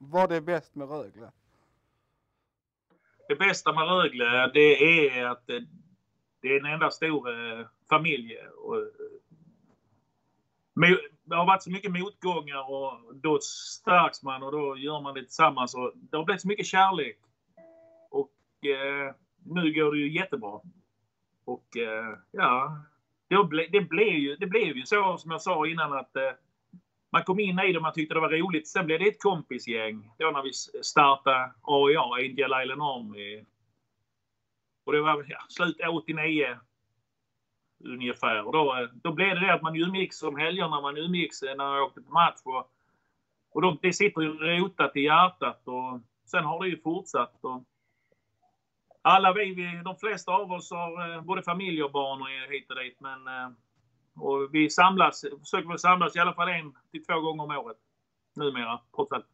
Vad är bäst med Rögle? Det bästa med Rögle, det är att det är en enda stor familj. Det har varit så mycket motgångar och då stärks man och då gör man det tillsammans. Och det har blivit så mycket kärlek. Och nu går det ju jättebra. Och ja, det blev ju så som jag sa innan att man kom in i det och man tyckte det var roligt. Sen blev det ett kompisgäng då när vi startade AIA, Angel Island Army. Och det var slut 89 ungefär. Och då blev det att man umgicks om helgerna, man umgicks när man åkte på match. Och det sitter ju rotat i hjärtat och sen har det ju fortsatt. Och de flesta av oss har både familj och barn och hit och dit. Och vi försöker väl samlas i alla fall 1 till 2 gånger om året numera, trots allt.